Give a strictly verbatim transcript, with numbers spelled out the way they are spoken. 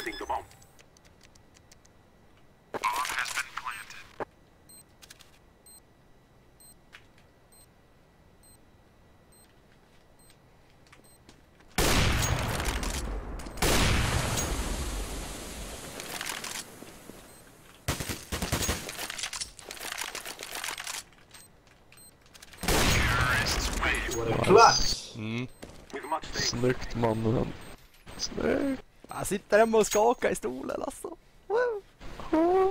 Klart! Mm. Snyggt mannen. Snyggt. Jag sitter hemma och skakar i stolen alltså. Wow.